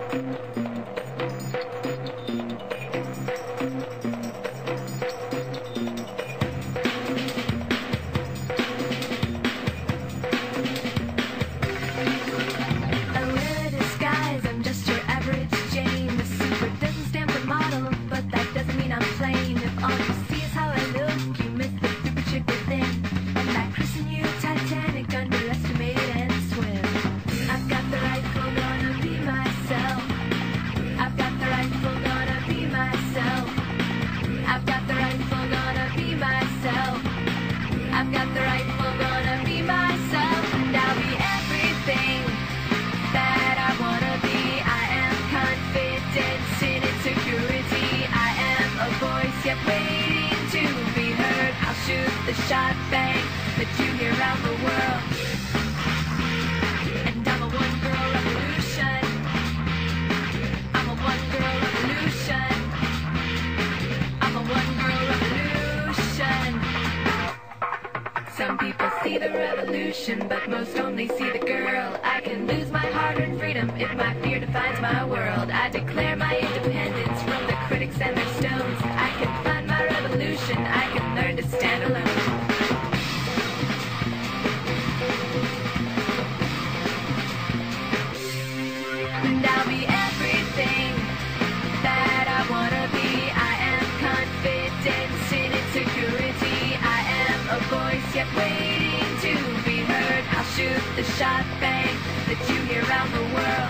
Shot bang that you hear around the world. And I'm a one-girl revolution. I'm a one-girl revolution. I'm a one-girl revolution. Some people see the revolution, but most only see the girl. I can lose my hard-earned freedom if my fear defines my world. I declare my independence from the critics and their stones. I can find my revolution. I can learn to stand alone. And I'll be everything that I wanna be. I am confidence in insecurity. I am a voice yet waiting to be heard. I'll shoot the shot bang that you hear around the world.